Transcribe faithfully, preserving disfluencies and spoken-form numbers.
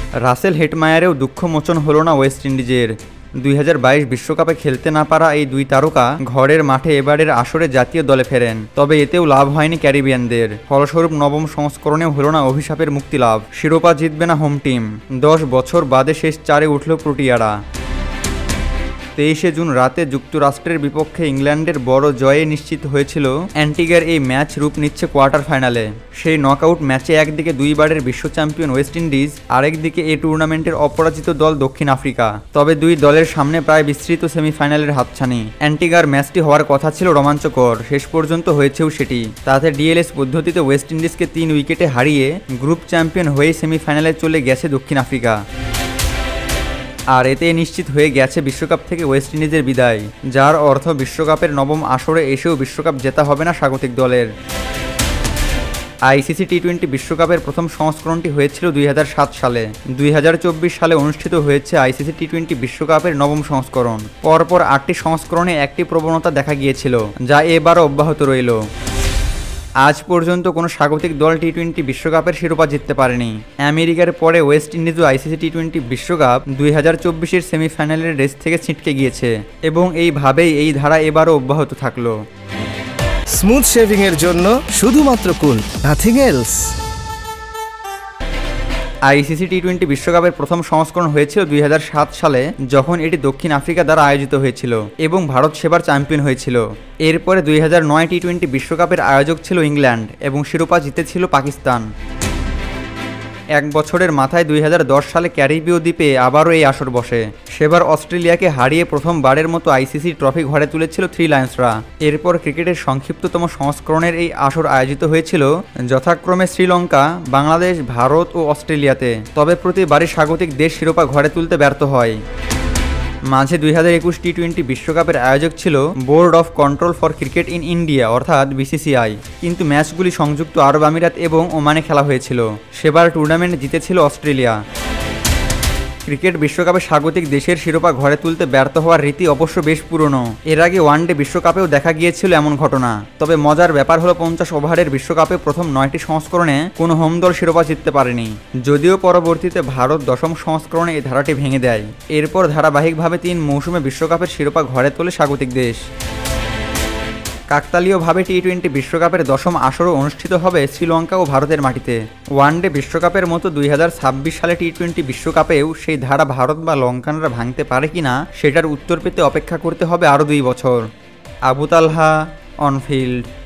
রাসেল হেটমায়ারেও দুঃখমোচন হলো না ওয়েস্ট ইন্ডিজের। দুই হাজার বাইশ বিশ্বকাপে খেলতে না পারা এই দুই তারকা ঘরের মাঠে এবারের আসরে জাতীয় দলে ফেরেন, তবে এতেও লাভ হয়নি ক্যারিবিয়ানদের। ফলস্বরূপ নবম সংস্করণেও হলো না অভিশাপের মুক্তি লাভ, শিরোপা জিতবে না হোম টিম। দশ বছর বাদে শেষ চারে উঠল প্রোটিয়ারা। তেইশে জুন রাতে যুক্তরাষ্ট্রের বিপক্ষে ইংল্যান্ডের বড় জয়ে নিশ্চিত হয়েছিল অ্যান্টিগার এই ম্যাচ রূপ নিচ্ছে কোয়ার্টার ফাইনালে। সেই নকআউট ম্যাচে একদিকে দুইবারের বিশ্ব চ্যাম্পিয়ন ওয়েস্ট ইন্ডিজ, আরেকদিকে এই টুর্নামেন্টের অপরাজিত দল দক্ষিণ আফ্রিকা। তবে দুই দলের সামনে প্রায় বিস্তৃত সেমিফাইনালের হাতছানি। অ্যান্টিগার ম্যাচটি হওয়ার কথা ছিল রোমাঞ্চকর, শেষ পর্যন্ত হয়েছেও সেটি। তাতে ডিএলএস পদ্ধতিতে ওয়েস্ট ইন্ডিজকে তিন উইকেটে হারিয়ে গ্রুপ চ্যাম্পিয়ন হয়ে সেমিফাইনালে চলে গেছে দক্ষিণ আফ্রিকা। আর এতে নিশ্চিত হয়ে গেছে বিশ্বকাপ থেকে ওয়েস্ট ইন্ডিজের বিদায়, যার অর্থ বিশ্বকাপের নবম আসরে এসেও বিশ্বকাপ জেতা হবে না স্বাগতিক দলের। আইসিসি টি টোয়েন্টি বিশ্বকাপের প্রথম সংস্করণটি হয়েছিল দুই হাজার সাত সালে। দুই হাজার চব্বিশ সালে অনুষ্ঠিত হয়েছে আইসিসি টি টোয়েন্টি বিশ্বকাপের নবম সংস্করণ। পরপর আটটি সংস্করণে একটি প্রবণতা দেখা গিয়েছিল, যা এবারও অব্যাহত রইল। আজ পর্যন্ত কোনো স্বাগতিক দল টি টোয়েন্টি বিশ্বকাপের শিরোপা জিততে পারেনি। আমেরিকার পরে ওয়েস্ট ইন্ডিজও আইসিসি টি টোয়েন্টি বিশ্বকাপ দুই হাজার চব্বিশের সেমিফাইনালের রেস থেকে ছিটকে গিয়েছে এবং এইভাবেই এই ধারা এবারও অব্যাহত থাকলো। স্মুথ শেভিং এর জন্য শুধুমাত্র cool, nothing else. ICC T twenty বিশ্বকাপের প্রথম সংস্করণ হয়েছিল দুই হাজার সাত সালে, যখন এটি দক্ষিণ আফ্রিকা দ্বারা আয়োজিত হয়েছিল এবং ভারত সেবার চ্যাম্পিয়ন হয়েছিল। এরপরে দুই হাজার নয় টি টোয়েন্টি বিশ্বকাপের আয়োজক ছিল ইংল্যান্ড এবং শিরোপা জিতেছিল পাকিস্তান। এক বছরের মাথায় দুই হাজার দশ সালে ক্যারিবীয় দ্বীপে আবারও এই আসর বসে। সেবার অস্ট্রেলিয়াকে হারিয়ে প্রথমবারের মতো আইসিসি ট্রফি ঘরে তুলেছিল থ্রি লায়ন্সরা। এরপর ক্রিকেটের সংক্ষিপ্ততম সংস্করণের এই আসর আয়োজিত হয়েছিল যথাক্রমে শ্রীলঙ্কা, বাংলাদেশ, ভারত ও অস্ট্রেলিয়াতে। তবে প্রতিবারই স্বাগতিক দেশ শিরোপা ঘরে তুলতে ব্যর্থ হয়। মাঝে দুই হাজার একুশ টি টোয়েন্টি বিশ্বকাপের আয়োজক ছিল board of control for cricket in India অর্থাৎ বিসিসিআই, কিন্তু ম্যাচগুলি সংযুক্ত আরব আমিরাত এবং ওমানে খেলা হয়েছিল। সেবার টুর্নামেন্ট জিতেছিল অস্ট্রেলিয়া। ক্রিকেট বিশ্বকাপে স্বাগতিক দেশের শিরোপা ঘরে তুলতে ব্যর্থ হওয়ার রীতি অবশ্য বেশ পুরনো। এর আগে ওয়ানডে বিশ্বকাপেও দেখা গিয়েছিল এমন ঘটনা। তবে মজার ব্যাপার হলো পঞ্চাশ ওভারের বিশ্বকাপে প্রথম নয়টি সংস্করণে কোনো হোম দল শিরোপা জিততে পারেনি, যদিও পরবর্তীতে ভারত দশম সংস্করণে এই ধারাটি ভেঙে দেয়। এরপর ধারাবাহিকভাবে তিন মৌসুমে বিশ্বকাপের শিরোপা ঘরে তোলে স্বাগতিক দেশ। কাকতালীয়ভাবে টি টোয়েন্টি বিশ্বকাপের দশম আসরও অনুষ্ঠিত হবে শ্রীলঙ্কা ও ভারতের মাটিতে। ওয়ানডে বিশ্বকাপের মতো দুই হাজার ছাব্বিশ সালে টি টোয়েন্টি বিশ্বকাপেও সেই ধারা ভারত বা লঙ্কানরা ভাঙতে পারে কিনা সেটার উত্তর পেতে অপেক্ষা করতে হবে আরও দুই বছর। আবু তালহা, অনফিল্ড।